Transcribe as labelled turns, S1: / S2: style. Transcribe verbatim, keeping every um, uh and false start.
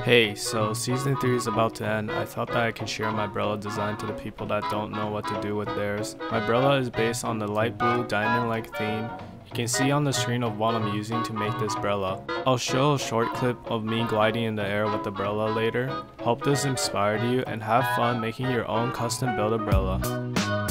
S1: Hey, so season three is about to end. I thought that I could share my Brella design to the people that don't know what to do with theirs. My Brella is based on the light blue diamond-like theme you can see on the screen of what I'm using to make this Brella. I'll show a short clip of me gliding in the air with the Brella later. Hope this inspired you and have fun making your own custom Build-A-Brella.